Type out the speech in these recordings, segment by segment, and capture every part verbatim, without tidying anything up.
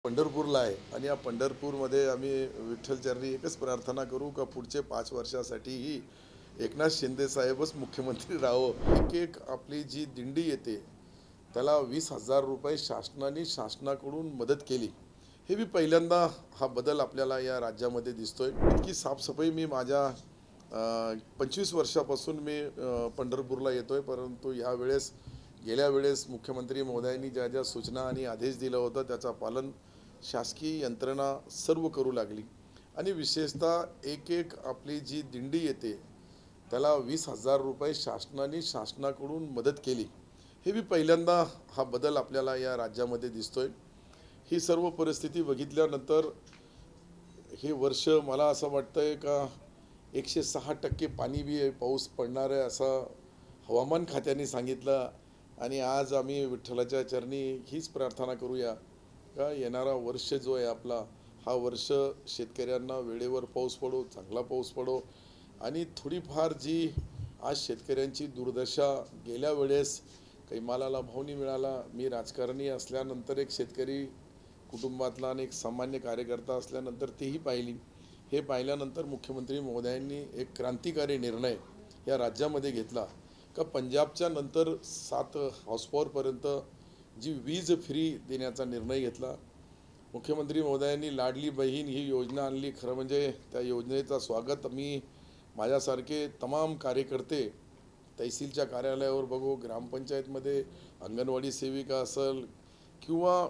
पंढरपूरला आहे आणि या पंढरपूरमध्ये आम्ही विठ्ठलचरणी एकच प्रार्थना करू का पुढचे पाच वर्षासाठीही एकनाथ शिंदे साहेबच मुख्यमंत्री राहावं। एक एक आपली जी दिंडी येते त्याला वीस हजार रुपये शासनाने शासनाकडून मदत केली। हे मी पहिल्यांदा हा बदल आपल्याला या राज्यामध्ये दिसतोय। इतकी साफसफाई मी माझ्या पंचवीस वर्षापासून मी पंढरपूरला येतोय, परंतु या वेळेस गेल्या वेळेस मुख्यमंत्री महोदयांनी ज्या ज्या सूचना आणि आदेश दिला होता त्याचा पालन शासकीय यंत्रणा सर्व करू लागली आणि विशेषतः एक एक आपली जी दिंडी येते त्याला वीस हजार रुपये शासनाने शासनाकडून मदत केली। हे मी पहिल्यांदा हा बदल आपल्याला या राज्यामध्ये दिसतोय। ही सर्व परिस्थिती बघितल्यानंतर हे वर्ष मला असं वाटतंय का एकशे सहा टक्के पाणी बी पाऊस पडणार आहे असं हवामान खात्याने सांगितलं आणि आज आम्ही विठ्ठलाच्या चरणी हीच प्रार्थना करूया का येणारा वर्ष जो आहे आपला हा वर्ष शेतकऱ्यांना वेळेवर पाऊस पडो, चांगला पाऊस पडो आणि थोडीफार जी आज शेतकऱ्यांची दुर्दशा गेल्या वेळेस काही मालाला भाव नाही मिळाला। मी राजकारणी असल्यानंतर एक शेतकरी कुटुंबातला आणि एक सामान्य कार्यकर्ता असल्यानंतर तेही पाहिली। हे पाहिल्यानंतर मुख्यमंत्री महोदयांनी एक क्रांतिकारी निर्णय या राज्यामध्ये घेतला का पंजाबच्या नंतर सात हॉर्सपॉवरपर्यंत जी वीज फ्री देण्याचा निर्णय घेतला। मुख्यमंत्री महोदयांनी लाडली बहीण ही योजना आणली। खरं म्हणजे त्या योजनेचा स्वागत मी माझ्यासारखे तमाम कार्यकर्ते तहसीलच्या कार्यालयावर बघू, ग्रामपंचायतमध्ये अंगणवाडी सेविका असेल किंवा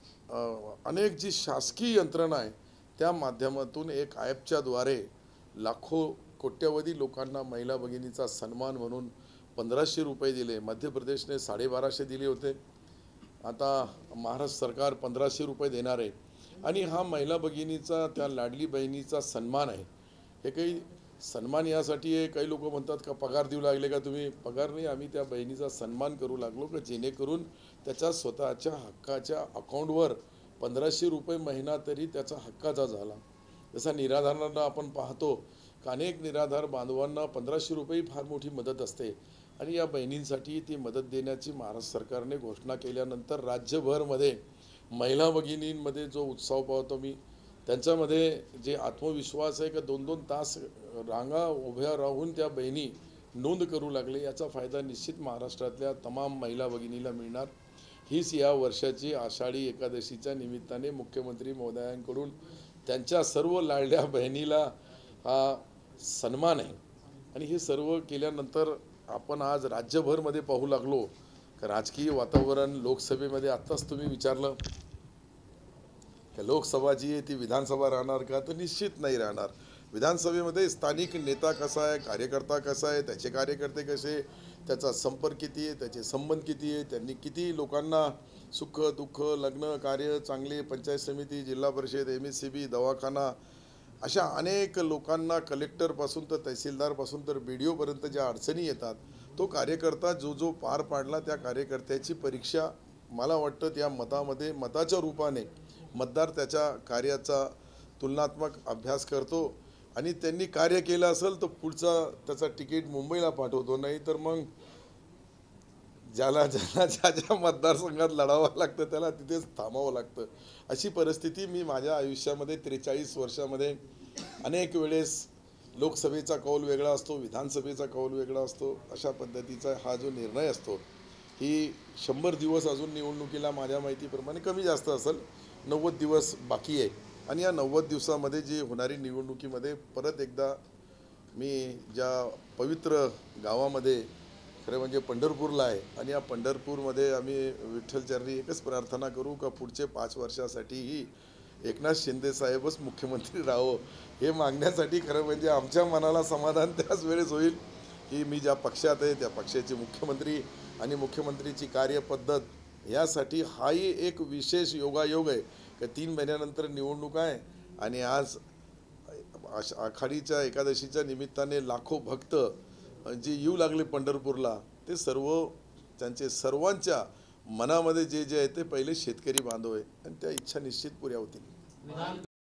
अनेक जी शासकीय यंत्रणा आहे त्या माध्यमातून एक ॲपच्या द्वारे लाखो कोट्यवधी लोकांना महिला भगिनीचा सन्मान म्हणून पंधराशे रुपये दिले। मध्य प्रदेशने साडेबाराशे दिले होते, आता महाराष्ट्र सरकार पंधराशे रुपये देणार आहे आणि हा महिला भगिनीचा त्या लाडली बहिणीचा सन्मान आहे। हे काही सन्मान यासाठी आहे, काही लोक म्हणतात का पगार देऊ लागले का तुम्ही? पगार नाही, आम्ही त्या बहिणीचा सन्मान करू लागलो का जेणेकरून त्याच्या स्वतःच्या हक्काच्या अकाउंटवर पंधराशे रुपये महिना तरी त्याचा हक्काचा झाला। जसा निराधारांना आपण पाहतो का अनेक निराधार बांधवांना पंधराशे रुपये फार मोठी मदत असते आणि या बहिणींसाठी ती मदत देण्याची महाराष्ट्र सरकारने घोषणा केल्यानंतर राज्यभरमध्ये महिला भगिनींमध्ये जो उत्साह पाहतो मी, त्यांच्यामध्ये जे आत्मविश्वास आहे का दोन दोन तास रांगा उभ्या राहून त्या बहिणी नोंद करू लागले, याचा फायदा निश्चित महाराष्ट्रातल्या तमाम महिला भगिनीला मिळणार। हीच या वर्षाची आषाढी एकादशीच्या निमित्ताने मुख्यमंत्री महोदयांकडून त्यांच्या सर्व लाडल्या बहिणीला हा सन्मान आहे आणि हे सर्व केल्यानंतर आपण आज राज्यभरमध्ये पाहू लागलो का राजकीय वातावरण लोकसभेमध्ये आत्ताच तुम्ही विचारलं का लोकसभा जी आहे ती विधानसभा राहणार का, तर निश्चित नाही राहणार। विधानसभेमध्ये स्थानिक नेता कसा आहे, कार्यकर्ता कसा आहे, त्याचे कार्यकर्ते कसे, त्याचा संपर्क किती आहे, त्याचे संबंध किती आहे, त्यांनी किती लोकांना सुख दुःख लग्न कार्य चांगले पंचायत समिती जिल्हा परिषद एम एस सी बी दवाखाना अशा अनेक लोकांना कलेक्टरपासून तर तहसीलदारपासून तर बी डी ओपर्यंत ज्या अडचणी येतात तो कार्यकर्ता जो जो पार पाडला त्या कार्यकर्त्याची परीक्षा मला वाटतं त्या मतामध्ये मताच्या रूपाने मतदार त्याच्या कार्याचा तुलनात्मक अभ्यास करतो आणि त्यांनी कार्य केलं असेल तर पुढचा त्याचा तिकीट मुंबईला पाठवतो, नाही तर मग ज्याला ज्याला ज्या ज्या मतदारसंघात लढावं लागतं त्याला तिथेच थांबावं लागतं। अशी परिस्थिती मी माझ्या आयुष्यामध्ये त्रेचाळीस वर्षामध्ये अनेक वेळेस लोकसभेचा कौल वेगळा असतो, विधानसभेचा कौल वेगळा असतो, अशा पद्धतीचा हा जो निर्णय असतो ही शंभर दिवस अजून निवडणुकीला माझ्या माहितीप्रमाणे कमी जास्त असेल, नव्वद दिवस बाकी आहे आणि या नव्वद दिवसामध्ये जी होणारी निवडणुकीमध्ये परत एकदा मी ज्या पवित्र गावामध्ये खरं म्हणजे पंढरपूरला आहे आणि या पंढरपूरमध्ये आम्ही विठ्ठलचरणी एकच प्रार्थना करू का पुढचे पाच वर्षासाठीही एकनाथ शिंदे साहेबच मुख्यमंत्री राहावं। हे मागण्यासाठी खरं म्हणजे आमच्या मनाला समाधान त्याच वेळेस होईल की मी ज्या पक्षात आहे त्या पक्षाचे मुख्यमंत्री आणि मुख्यमंत्रीची कार्यपद्धत यासाठी हाही एक विशेष योगायोग आहे की तीन महिन्यानंतर निवडणूक आहे आणि आज आषाढीच्या एकादशीच्या निमित्ताने लाखो भक्त जे येऊ लागले पंढरपूरला ते सर्व त्यांचे सर्वांच्या मनामध्ये जे जे आहे ते पहिले शेतकरी बांधव आहे आणि त्या इच्छा निश्चित पुऱ्या होतील।